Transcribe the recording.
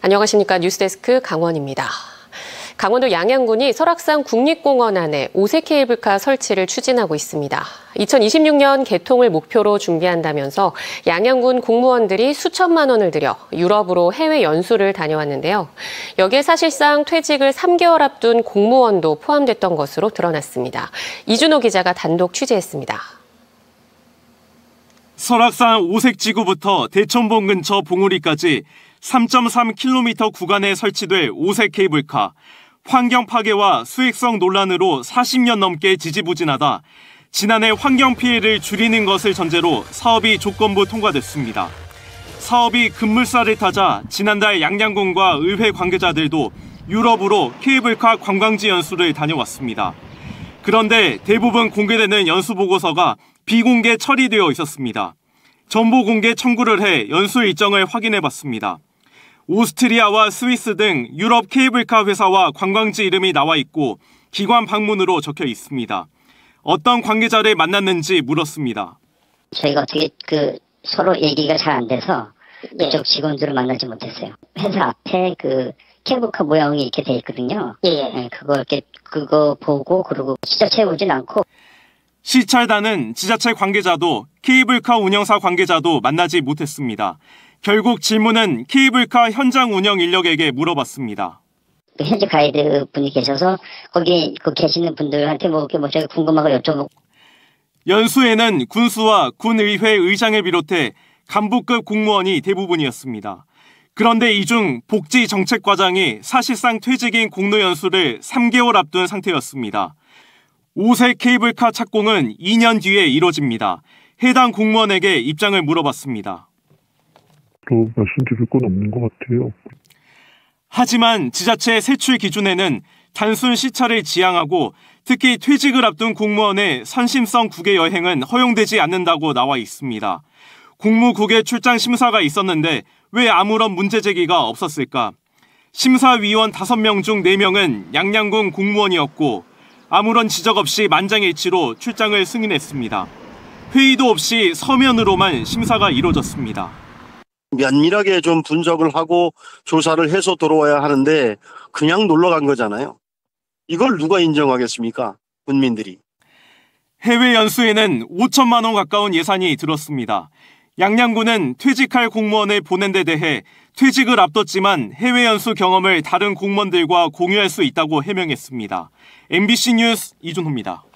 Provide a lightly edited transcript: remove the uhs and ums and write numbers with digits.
안녕하십니까. 뉴스데스크 강원입니다. 강원도 양양군이 설악산 국립공원 안에 5색 케이블카 설치를 추진하고 있습니다. 2026년 개통을 목표로 준비한다면서 양양군 공무원들이 수천만 원을 들여 유럽으로 해외 연수를 다녀왔는데요. 여기에 사실상 퇴직을 3개월 앞둔 공무원도 포함됐던 것으로 드러났습니다. 이준호 기자가 단독 취재했습니다. 설악산 오색지구부터 대천봉 근처 봉우리까지 3.3km 구간에 설치될 오색 케이블카. 환경 파괴와 수익성 논란으로 40년 넘게 지지부진하다 지난해 환경 피해를 줄이는 것을 전제로 사업이 조건부 통과됐습니다. 사업이 급물살을 타자 지난달 양양군과 의회 관계자들도 유럽으로 케이블카 관광지 연수를 다녀왔습니다. 그런데 대부분 공개되는 연수 보고서가 비공개 처리되어 있었습니다. 정보 공개 청구를 해 연수 일정을 확인해봤습니다. 오스트리아와 스위스 등 유럽 케이블카 회사와 관광지 이름이 나와 있고 기관 방문으로 적혀 있습니다. 어떤 관계자를 만났는지 물었습니다. 저희가 어떻게 서로 얘기가 잘 안 돼서 그쪽 직원들을 만나지 못했어요. 회사 앞에 케이블카 모양이 이렇게 돼 있거든요. 네, 그거 보고 그리고 지자체에 오진 않고. 시찰단은 지자체 관계자도 케이블카 운영사 관계자도 만나지 못했습니다. 결국 질문은 케이블카 현장 운영 인력에게 물어봤습니다. 현지 가이드 분이 계셔서 거기 계시는 분들한테 저희 궁금한 거 여쭤보고. 연수에는 군수와 군의회 의장을 비롯해 간부급 공무원이 대부분이었습니다. 그런데 이 중 복지정책과장이 사실상 퇴직인 공로연수를 3개월 앞둔 상태였습니다. 오색 케이블카 착공은 2년 뒤에 이뤄집니다. 해당 공무원에게 입장을 물어봤습니다. 말씀드릴 건 없는 것 같아요. 하지만 지자체 세출 기준에는 단순 시찰을 지향하고 특히 퇴직을 앞둔 공무원의 선심성 국외 여행은 허용되지 않는다고 나와 있습니다. 공무국외 출장 심사가 있었는데 왜 아무런 문제 제기가 없었을까? 심사위원 5명 중 4명은 양양군 공무원이었고 아무런 지적 없이 만장일치로 출장을 승인했습니다. 회의도 없이 서면으로만 심사가 이루어졌습니다. 면밀하게 좀 분석을 하고 조사를 해서 들어와야 하는데 그냥 놀러 간 거잖아요. 이걸 누가 인정하겠습니까? 국민들이. 해외 연수에는 5천만 원 가까운 예산이 들었습니다. 양양군은 퇴직할 공무원을 보낸 데 대해 퇴직을 앞뒀지만 해외 연수 경험을 다른 공무원들과 공유할 수 있다고 해명했습니다. MBC 뉴스 이준호입니다.